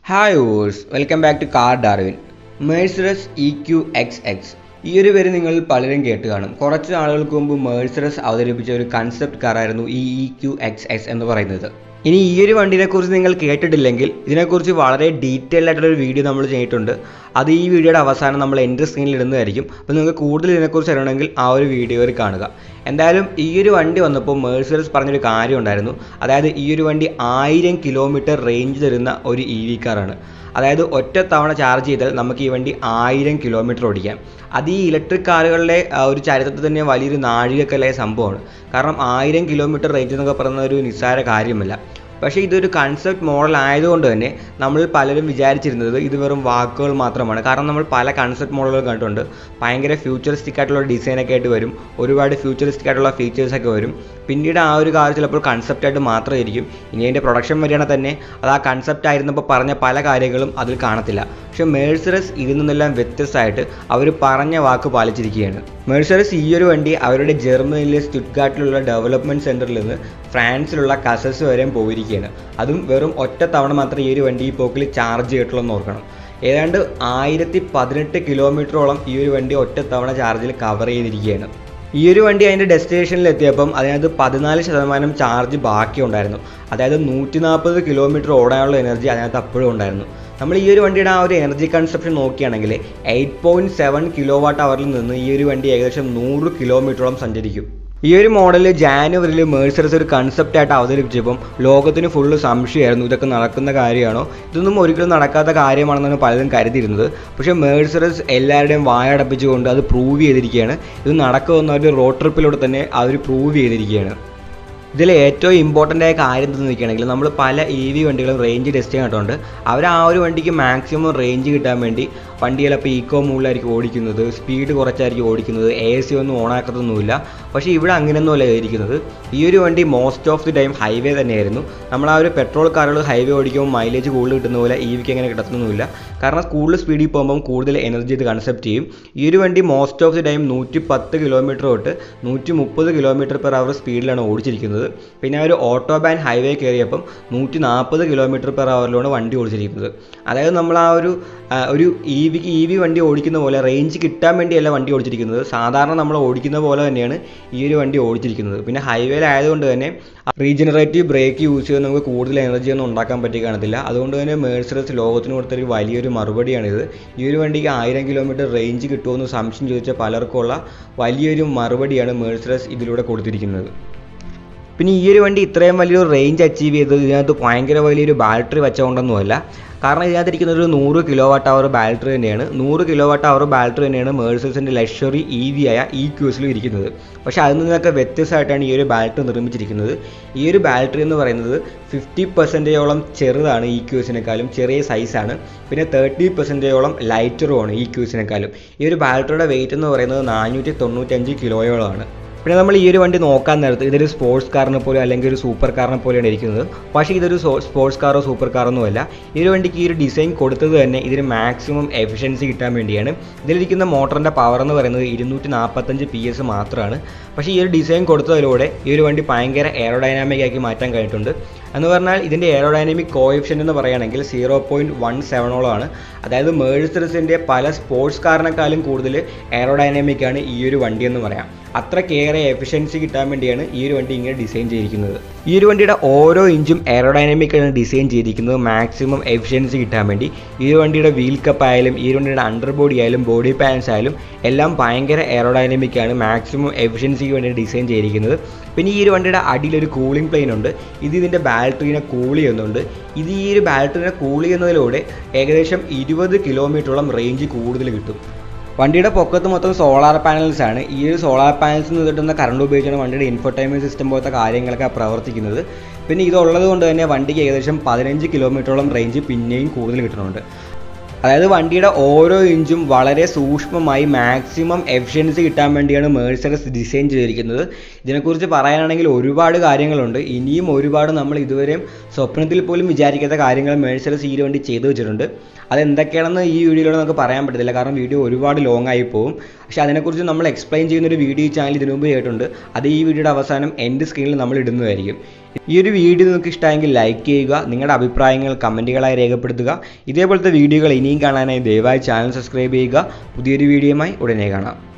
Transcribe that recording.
Hi viewers, welcome back to Car Darwin. Mercedes EQXX. ഈ ഒരു പേര് നിങ്ങൾ പലരും കേട്ട് കാണും. കുറച്ച് നാളുകൾക്ക് മുമ്പ് മെഴ്സിഡസ് അവതരിപ്പിച്ച ഒരു കൺസെപ്റ്റ് കാറായിരുന്നു ഈ EQXX എന്ന് പറയുന്നത്. ഇനി ഈ ഒരു വണ്ടിയെക്കുറിച്ച് നിങ്ങൾ കേട്ടിട്ടില്ലെങ്കിൽ ഇതിനെക്കുറിച്ച് വളരെ ഡീറ്റെയിൽഡ് ആയിട്ടുള്ളൊരു വീഡിയോ നമ്മൾ ചെയ്തിട്ടുണ്ട്. അത് ഈ വീഡിയോയുടെ അവസാനം നമ്മൾ എൻ്റെ സ്ക്രീനിൽ ഇടുന്നതായിരിക്കും. അപ്പോൾ നിങ്ങൾക്ക് കൂടുതൽ ഇതിനെക്കുറിച്ച് അറിയണമെങ്കിൽ ആ ഒരു വീഡിയോയിൽ കാണുക. എന്തായാലും ഈ ഒരു വണ്ടി വന്നപ്പോൾ മെഴ്സിഡസ് പറഞ്ഞൊരു കാര്യം ഉണ്ടായിരുന്നു. അതായത് ഈ ഒരു വണ്ടി 1000 കിലോമീറ്റർ റേഞ്ച് തരുന്ന ഒരു EV കാറാണ്. അതായത് ഒറ്റ തവണ ചാർജ് ചെയ്താൽ നമുക്ക് ഈ വണ്ടി 1000 കിലോമീറ്റർ ഓടിക്കാം. അത് ഈ ഇലക്ട്രിക് കാറുകളുടെ ഒരു ചരിത്രത്തിൽ തന്നെ വലിയൊരു നാഴികക്കല്ലായ സംഭവമാണ്. കാരണം 1000 കിലോമീറ്റർ റേഞ്ച് എന്നൊക്കെ പറയുന്ന ഒരു നിസ്സാര കാര്യമല്ല. പക്ഷേ ഇതൊരു കൺസെപ്റ്റ് മോഡൽ ആയതുകൊണ്ട് തന്നെ നമ്മൾ പലരും വിചാരിച്ചിരുന്നത് ഇത് വെറും വാക്കുകൾ മാത്രമാണ്. കാരണം നമ്മൾ പല കൺസെപ്റ്റ് മോഡലുകൾ കണ്ടിട്ടുണ്ട്. ഭയങ്കര ഫ്യൂച്ചറിസ്റ്റിക് ആയിട്ടുള്ള ഡിസൈനൊക്കെ ആയിട്ട് വരും, ഒരുപാട് ഫ്യൂച്ചറിസ്റ്റിക് ആയിട്ടുള്ള ഫീച്ചേഴ്സൊക്കെ വരും. പിന്നീട് ആ ഒരു കാർ ചിലപ്പോൾ കൺസെപ്റ്റായിട്ട് മാത്രമായിരിക്കും. ഇനി അതിൻ്റെ പ്രൊഡക്ഷൻ വരികയാണെങ്കിൽ തന്നെ അത് ആ കൺസെപ്റ്റ് ആയിരുന്നപ്പോൾ പറഞ്ഞ പല കാര്യങ്ങളും അതിൽ കാണത്തില്ല. പക്ഷേ മെഴ്സിഡസ് ഇതിൽ നിന്നെല്ലാം വ്യത്യസ്തമായിട്ട് അവർ പറഞ്ഞ വാക്ക് പാലിച്ചിരിക്കുകയാണ്. മെഴ്സിഡസ് ഈ ഒരു വണ്ടി അവരുടെ ജർമ്മനിയിലെ സ്റ്റുട്ട്ഗാർട്ടിലുള്ള ഡെവലപ്മെൻറ്റ് സെൻറ്ററിൽ നിന്ന് ഫ്രാൻസിലുള്ള കസസ് വരെ പോയിരിക്കുകയാണ്. അതും വെറും ഒറ്റ തവണ മാത്രമേ ഈ ഒരു വണ്ടി ഈ പോക്കിൽ ചാർജ് ചെയ്തിട്ടുള്ളൂ എന്ന് ഓർക്കണം. ഏതാണ്ട് 1018 കിലോമീറ്ററോളം ഈ ഒരു വണ്ടി ഒറ്റ തവണ ചാർജിൽ കവർ ചെയ്തിരിക്കുകയാണ്. ഈ ഒരു വണ്ടി അതിൻ്റെ ഡെസ്റ്റിനേഷനിൽ എത്തിയപ്പം അതിനകത്ത് 14% ചാർജ് ബാക്കിയുണ്ടായിരുന്നു. അതായത് 140 കിലോമീറ്റർ ഓടാനുള്ള എനർജി അതിനകത്ത് അപ്പോഴും ഉണ്ടായിരുന്നു. നമ്മൾ ഈ ഒരു വണ്ടിയുടെ ആ ഒരു എനർജി കൺസപ്ഷൻ നോക്കുകയാണെങ്കിൽ 8.7 കിലോ വാട്ട് അവറിൽ നിന്ന് ഈ ഒരു വണ്ടി ഏകദേശം 100 കിലോമീറ്ററോളം സഞ്ചരിക്കും. ഈ ഒരു മോഡൽ ജാനുവരിയിൽ മെഴ്സിഡസ് ഒരു കൺസെപ്റ്റായിട്ട് അവതരിപ്പിച്ചപ്പം ലോകത്തിന് ഫുള്ള് സംശയമായിരുന്നു, ഇതൊക്കെ നടക്കുന്ന കാര്യമാണോ, ഇതൊന്നും ഒരിക്കലും നടക്കാത്ത കാര്യമാണെന്നാണ് പലരും കരുതിയിരുന്നത്. പക്ഷേ മെഴ്സിഡസ് എല്ലാവരുടെയും വായടപ്പിച്ചുകൊണ്ട് അത് പ്രൂവ് ചെയ്തിരിക്കുകയാണ്. ഇത് നടക്കുമെന്ന ഒരു റോഡ് ട്രിപ്പിലൂടെ തന്നെ അവർ പ്രൂവ് ചെയ്തിരിക്കുകയാണ്. ഇതിൽ ഏറ്റവും ഇമ്പോർട്ടൻ്റ് ആയ കാര്യം എന്താണെന്ന് നോക്കുകയാണെങ്കിൽ നമ്മൾ പല EV വണ്ടികളും റേഞ്ച് ടെസ്റ്റ് ചെയ്യാനായിട്ടുണ്ട്. അവർ ആ ഒരു വണ്ടിക്ക് മാക്സിമം റേഞ്ച് കിട്ടാൻ വേണ്ടി വണ്ടികളപ്പോൾ ഈക്കോ മൂഡിലായിരിക്കും ഓടിക്കുന്നത്, സ്പീഡ് കുറച്ചായിരിക്കും ഓടിക്കുന്നത്, AC ഒന്നും ഓണാക്കത്തൊന്നുമില്ല. പക്ഷേ ഇവിടെ അങ്ങനെയൊന്നുമല്ല ഇരിക്കുന്നത്. ഈ ഒരു വണ്ടി most of the time highway തന്നെയായിരുന്നു. നമ്മൾ ആ ഒരു പെട്രോൾ കാറുകൾ ഹൈവേ ഓടിക്കുമ്പോൾ മൈലേജ് കൂടുതൽ കിട്ടുന്ന പോലെ EVക്ക് അങ്ങനെ കിട്ടത്തൊന്നുമില്ല. കാരണം കൂടുതൽ സ്പീഡിൽ പോകുമ്പം കൂടുതൽ എനർജി ഇത് കൺസെപ്റ്റ് ചെയ്യും. ഈ ഒരു വണ്ടി most of the time 110 kilometre തൊട്ട് 130 കിലോമീറ്റർ പെർ അവർ സ്പീഡിലാണ് ഓടിച്ചിരിക്കുന്നത്. പിന്നെ ഒരു ഓട്ടോ ബാൻ ഹൈവേ കയറിയപ്പം 140 കിലോമീറ്റർ പെർ അവറിലാണ് വണ്ടി ഓടിച്ചിരിക്കുന്നത്. അതായത് നമ്മൾ ആ ഒരു EV വണ്ടി ഓടിക്കുന്ന പോലെ റേഞ്ച് കിട്ടാൻ വേണ്ടിയല്ല വണ്ടി ഓടിച്ചിരിക്കുന്നത്. സാധാരണ നമ്മൾ ഓടിക്കുന്ന പോലെ തന്നെയാണ് ഈ ഒരു വണ്ടി ഓടിച്ചിരിക്കുന്നത്. പിന്നെ ഹൈവേയിലായതുകൊണ്ട് തന്നെ റീജനറേറ്റീവ് ബ്രേക്ക് യൂസ് ചെയ്ത് നമുക്ക് കൂടുതൽ എനർജി ഒന്നും ഉണ്ടാക്കാൻ പറ്റി കാണത്തില്ല. അതുകൊണ്ട് തന്നെ മെഴ്സിഡസ് ലോകത്തിന് കൊടുത്തൊരു വലിയൊരു മറുപടിയാണിത്. ഈ ഒരു വണ്ടിക്ക് 1000 കിലോമീറ്റർ റേഞ്ച് കിട്ടുമെന്ന് സംശയം ചോദിച്ച പലർക്കുള്ള വലിയൊരു മറുപടിയാണ് മെഴ്സിഡസ് ഇതിലൂടെ കൊടുത്തിരിക്കുന്നത്. പിന്നെ ഈ ഒരു വണ്ടി ഇത്രയും വലിയൊരു റേഞ്ച് അച്ചീവ് ചെയ്തത് ഇതിനകത്ത് ഭയങ്കര വലിയൊരു ബാറ്ററി വെച്ചുകൊണ്ടൊന്നുമല്ല. കാരണം ഇതിനകത്തിരിക്കുന്ന ഒരു 100 കിലോ വാട്ട് അവർ ബാറ്ററി തന്നെയാണ്. 100 കിലോ വാട്ട് അവർ ബാറ്ററി തന്നെയാണ് മെഴ്സിഡസിൻ്റെ ലക്ഷറി EV ആയ EQXXലും ഇരിക്കുന്നത്. പക്ഷേ അതിൽ നിന്നൊക്കെ വ്യത്യസ്തമായിട്ടാണ് ഈ ഒരു ബാറ്ററി നിർമ്മിച്ചിരിക്കുന്നത്. ഈ ഒരു ബാറ്ററി എന്ന് പറയുന്നത് 50%ഓളം ചെറുതാണ് EQXXനേക്കാളും, ചെറിയ സൈസാണ്. പിന്നെ 30%ഓളം ലൈറ്ററുമാണ് EQXXനേക്കാളും. ഈ ഒരു ബാറ്ററിയുടെ വെയിറ്റ് എന്ന് പറയുന്നത് 495 കിലോയോളമാണ്. പിന്നെ നമ്മൾ ഈ ഒരു വണ്ടി നോക്കാൻ നേരത്ത് ഇതൊരു സ്പോർട്സ് കാറിനെ പോലെ അല്ലെങ്കിൽ ഒരു സൂപ്പർ കാറിനെ പോലെയാണ് ഇരിക്കുന്നത്. പക്ഷേ ഇതൊരു സ്പോർട്സ് കാറോ സൂപ്പർ കാറൊന്നുമല്ല. ഈ ഒരു വണ്ടിക്ക് ഈ ഒരു ഡിസൈൻ കൊടുത്തത് തന്നെ ഇതിന് മാക്സിമം എഫിഷ്യൻസി കിട്ടാൻ വേണ്ടിയാണ്. ഇതിലിരിക്കുന്ന മോട്ടറിൻ്റെ പവർ എന്ന് പറയുന്നത് 245 PS മാത്രമാണ്. പക്ഷേ ഈ ഒരു ഡിസൈൻ കൊടുത്തതിലൂടെ ഈ ഒരു വണ്ടി ഭയങ്കര എയറോഡൈനാമിക് ആക്കി മാറ്റാൻ കഴിഞ്ഞിട്ടുണ്ട്. എന്ന് പറഞ്ഞാൽ ഇതിൻ്റെ എയറോഡൈനാമിക് കോഎഫിഷ്യൻ്റ് എന്ന് പറയുകയാണെങ്കിൽ 0.17ഓളമാണ്. അതായത് മെഴ്സിഡസിൻ്റെ പല സ്പോർട്സ് കാറിനേക്കാളും കൂടുതൽ എയറോഡൈനാമിക് ആണ് ഈ ഒരു വണ്ടി എന്ന് പറയാം. അത്രക്കേറെ എഫിഷ്യൻസി കിട്ടാൻ വേണ്ടിയാണ് ഈ ഒരു വണ്ടി ഇങ്ങനെ ഡിസൈൻ ചെയ്തിരിക്കുന്നത്. ഈ ഒരു വണ്ടിയുടെ ഓരോ ഇഞ്ചും എയറോഡൈനാമിക്കാണ് ഡിസൈൻ ചെയ്തിരിക്കുന്നത് മാക്സിമം എഫിഷ്യൻസി കിട്ടാൻ വേണ്ടി. ഈ ഒരു വണ്ടിയുടെ വീൽ കപ്പ് ആയാലും ഈ ഒരു വണ്ടിയുടെ അണ്ടർ ബോഡി ആയാലും ബോഡി പാൻസ് ആയാലും എല്ലാം ഭയങ്കര എയറോഡൈനാമിക്കാണ്, മാക്സിമം എഫിഷ്യൻസിക്ക് വേണ്ടി ഡിസൈൻ ചെയ്തിരിക്കുന്നത്. പിന്നെ ഈ ഒരു വണ്ടിയുടെ അടിയിലൊരു കൂളിംഗ് പ്ലെയിൻ ഉണ്ട്. ഇത് ഇതിൻ്റെ ബാറ്ററീനെ കൂൾ ചെയ്യുന്നുണ്ട്. ഇത് ഈ ഒരു ബാറ്ററീനെ കൂൾ ചെയ്യുന്നതിലൂടെ ഏകദേശം 20 കിലോമീറ്ററോളം റേഞ്ച് കൂടുതൽ കിട്ടും. വണ്ടിയുടെ പൊക്കത്ത് മൊത്തം സോളാർ പാനൽസ് ആണ്. ഈ ഒരു സോളാർ പാനൽസിൽ നിന്ന് കിട്ടുന്ന കറണ്ട് ഉപയോഗിച്ചാണ് വണ്ടിയുടെ ഇൻഫോർടൈൻമെൻറ്റ് സിസ്റ്റം പോലത്തെ കാര്യങ്ങളൊക്കെ പ്രവർത്തിക്കുന്നത്. പിന്നെ ഇതുള്ളത് കൊണ്ട് തന്നെ വണ്ടിക്ക് ഏകദേശം 15 കിലോമീറ്ററോളം റേഞ്ച് പിന്നെയും കൂടുതൽ കിട്ടുന്നുണ്ട്. അതായത് വണ്ടിയുടെ ഓരോ ഇഞ്ചും വളരെ സൂക്ഷ്മമായി മാക്സിമം എഫിഷ്യൻസി കിട്ടാൻ വേണ്ടിയാണ് മെഴ്സിഡസ് ഡിസൈൻ ചെയ്തിരിക്കുന്നത്. ഇതിനെക്കുറിച്ച് പറയാനാണെങ്കിൽ ഒരുപാട് കാര്യങ്ങളുണ്ട്. ഇനിയും ഒരുപാട് നമ്മൾ ഇതുവരെയും സ്വപ്നത്തിൽ പോലും വിചാരിക്കാത്ത കാര്യങ്ങൾ മെഴ്സിഡസ് ഈ വണ്ടി ചെയ്തു വെച്ചിട്ടുണ്ട്. അതെന്തൊക്കെയാണെന്ന് ഈ വീഡിയോയിലൂടെ നമുക്ക് പറയാൻ പറ്റത്തില്ല, കാരണം വീഡിയോ ഒരുപാട് ലോങ് ആയി പോകും. പക്ഷേ അതിനെക്കുറിച്ച് നമ്മൾ എക്സ്പ്ലെയിൻ ചെയ്യുന്നൊരു വീഡിയോ ചാനൽ ഇതിനു മുമ്പ് ചെയ്തിട്ടുണ്ട്. അത് ഈ വീഡിയോയുടെ അവസാനം എൻ്റെ സ്ക്രീനിൽ നമ്മൾ ഇടുന്നതായിരിക്കും. ഈ ഒരു വീഡിയോ നിങ്ങൾക്ക് ഇഷ്ടമായെങ്കിൽ ലൈക്ക് ചെയ്യുക, നിങ്ങളുടെ അഭിപ്രായങ്ങൾ കമൻറ്റുകളായി രേഖപ്പെടുത്തുക. ഇതേപോലത്തെ വീഡിയോകൾ ഇനിയും കാണാനായി ദയവായി ചാനൽ സബ്സ്ക്രൈബ് ചെയ്യുക. പുതിയൊരു വീഡിയോയുമായി ഉടനെ കാണാം.